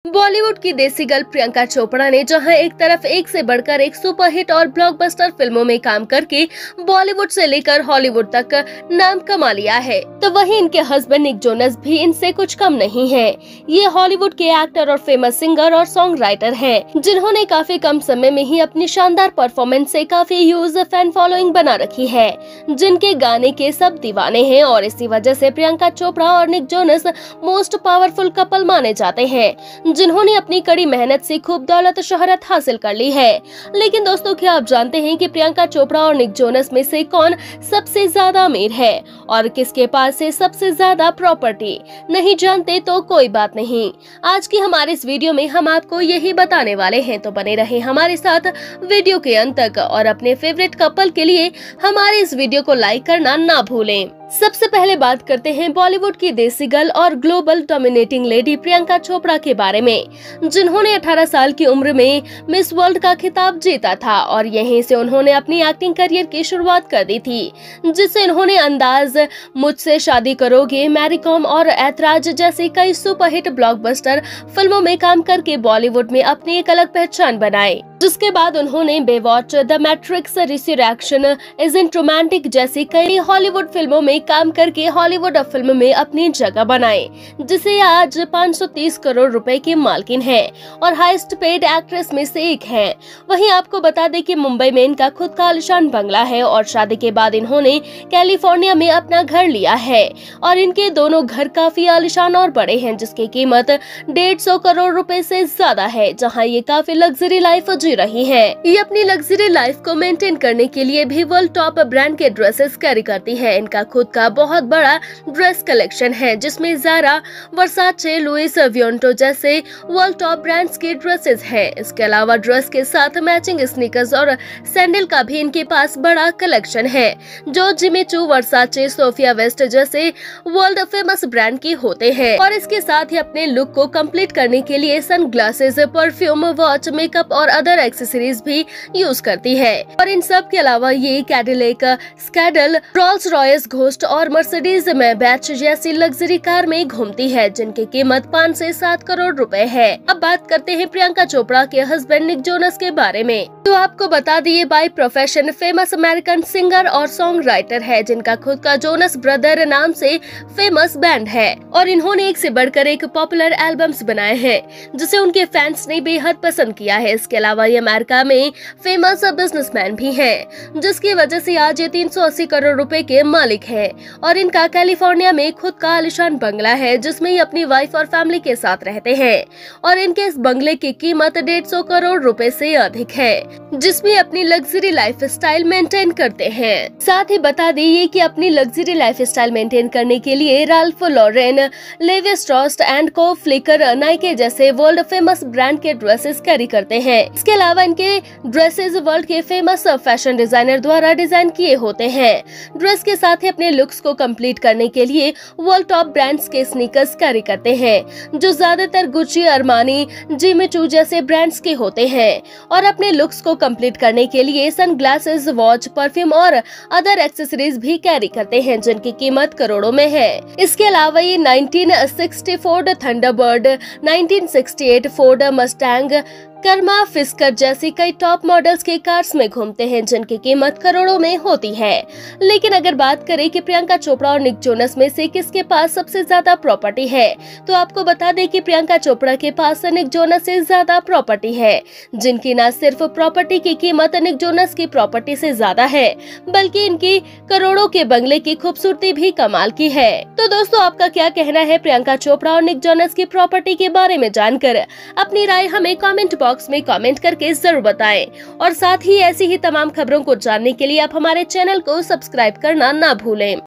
बॉलीवुड की देसी गर्ल प्रियंका चोपड़ा ने जहां एक तरफ एक से बढ़कर एक सुपरहिट और ब्लॉकबस्टर फिल्मों में काम करके बॉलीवुड से लेकर हॉलीवुड तक नाम कमा लिया है, तो वहीं इनके हस्बैंड निक जोनस भी इनसे कुछ कम नहीं हैं। ये हॉलीवुड के एक्टर और फेमस सिंगर और सॉन्ग राइटर हैं, जिन्होंने काफी कम समय में ही अपनी शानदार परफॉर्मेंस से काफी ह्यूज फैन फॉलोइंग बना रखी है, जिनके गाने के सब दीवाने हैं। और इसी वजह से प्रियंका चोपड़ा और Nick Jonas most powerful couple माने जाते हैं, जिन्होंने अपनी कड़ी मेहनत से खूब दौलत शोहरत हासिल कर ली है। लेकिन दोस्तों, क्या आप जानते हैं कि प्रियंका चोपड़ा और निक जोनस में से कौन सबसे ज्यादा अमीर है और किसके पास है सबसे ज्यादा प्रॉपर्टी? नहीं जानते तो कोई बात नहीं, आज की हमारे इस वीडियो में हम आपको यही बताने वाले हैं, तो बने रहे हमारे साथ वीडियो के अंत तक और अपने फेवरेट कपल के लिए हमारे इस वीडियो को लाइक करना ना भूलें। सबसे पहले बात करते हैं बॉलीवुड की देसी गर्ल और global dominating lady Priyanka Chopra के बारे में, जिन्होंने 18 साल की उम्र में मिस वर्ल्ड का खिताब जीता था और यहीं से उन्होंने अपनी एक्टिंग करियर की शुरुआत कर दी थी, जिससे उन्होंने अंदाज, मुझसे शादी करोगे, मैरी कॉम और ऐतराज जैसी कई सुपरहिट ब्लॉकबस्टर फिल्मों में काम करके बॉलीवुड में अपनी एक अलग पहचान बनाई। जिसके बाद उन्होंने Baywatch, the Matrix, Resurrection, isn't romantic जैसी कई हॉलीवुड फिल्मों में काम करके हॉलीवुड फिल्म में अपनी जगह बनाई, जिसे आज 530 करोड़ रुपए की मालकिन है और हाईएस्ट पेड एक्ट्रेस में से एक है। वहीं आपको बता दें कि मुंबई में इनका खुद का आलीशान बंगला है और शादी के बाद इन्होंने कैलिफोर्निया में अपना घर लिया है और इनके दोनों घर काफी आलीशान और बड़े हैं, जिसकी कीमत 150 करोड़ रुपए से ज्यादा है, जहाँ ये काफी लग्जरी लाइफ जी रही है। ये अपनी लग्जरी लाइफ को मेंटेन करने के लिए भी वर्ल्ड टॉप ब्रांड के ड्रेसेस कैरी करती है। इनका खुद का बहुत बड़ा ड्रेस कलेक्शन है, जिसमें ज़ारा, वर्साचे, लुइस वियोंटो जैसे वर्ल्ड टॉप ब्रांड्स के ड्रेसेस हैं। इसके अलावा ड्रेस के साथ मैचिंग स्नीकर्स और सैंडल का भी इनके पास बड़ा कलेक्शन है, जो Jimmy Choo, Versace, Sophia West जैसे वर्ल्ड फेमस ब्रांड के होते हैं। और इसके साथ ही अपने लुक को कंप्लीट करने के लिए sunglasses, perfume, watch, makeup और अदर एक्सेसरीज भी यूज करती है। और इन सब के अलावा ये Cadillac, Escalade, Rolls Royce, Ghost और मर्सिडीज मैबैच जैसी लग्जरी कार में घूमती है, जिनकी कीमत 5 से 7 करोड़ रुपए है। अब बात करते हैं प्रियंका चोपड़ा के हस्बैंड निक जोनस के बारे में। तो आपको बता दिए, by profession famous American singer और सॉन्ग राइटर है, जिनका खुद का जोनस ब्रदर नाम से फेमस बैंड है और इन्होंने एक से बढ़कर एक पॉपुलर एल्बम्स बनाए हैं, जिसे उनके फैंस ने बेहद पसंद किया है। इसके अलावा ये अमेरिका में फेमस बिजनेसमैन भी हैं, जिसकी वजह से आज ये 380 करोड़ रुपए के मालिक है और इनका कैलिफोर्निया में खुद का आलीशान बंगला है, जिसमें ये अपनी वाइफ और फैमिली के साथ रहते हैं और इनके इस बंगले की कीमत 150 करोड़ रुपए से अधिक है, जिसमें अपनी लग्जरी लाइफ स्टाइल मेंटेन करते हैं। साथ ही बता दें कि अपनी लग्जरी लाइफ स्टाइल मेंटेन करने के लिए Ralph Lauren, Levi Strauss and Co, Flicker, Nike जैसे वर्ल्ड फेमस ब्रांड के ड्रेसेस कैरी करते हैं। इसके अलावा इनके ड्रेसेस वर्ल्ड के फेमस फैशन डिजाइनर द्वारा डिजाइन किए होते हैं। ड्रेस के साथ ही अपने लुक्स को कंप्लीट करने के लिए वर्ल्ड टॉप ब्रांड्स के स्नीकर्स कैरी करते हैं, जो ज्यादातर गुच्ची, अरमानी, जिमी चू जैसे ब्रांड्स के होते हैं। और अपने लुक्स को कंप्लीट करने के लिए सन ग्लासेस, वॉच, परफ्यूम और अदर एक्सेसरीज भी कैरी करते हैं, जिनकी कीमत करोड़ों में है। इसके अलावा ये 1960 Ford Thunderbird, 1968 Ford Mustang, Karma, Fisker जैसी कई टॉप मॉडल्स के कार्स में घूमते हैं, जिनकी कीमत करोड़ों में होती है। लेकिन अगर बात करें कि प्रियंका चोपड़ा और निक जोनस में से किसके पास सबसे ज्यादा प्रॉपर्टी है, तो आपको बता दें कि प्रियंका चोपड़ा के पास निक जोनस से ज्यादा प्रॉपर्टी है, जिनकी न सिर्फ प्रॉपर्टी की कीमत निक जोनस की प्रॉपर्टी से ज्यादा है, बल्कि इनकी करोड़ों के बंगले की खूबसूरती भी कमाल की है। तो दोस्तों, आपका क्या कहना है प्रियंका चोपड़ा और निक जोनस की प्रॉपर्टी के बारे में जानकर? अपनी राय हमें कमेंट बॉक्स में कमेंट करके जरूर बताएं और साथ ही ऐसी ही तमाम खबरों को जानने के लिए आप हमारे चैनल को सब्सक्राइब करना ना भूलें।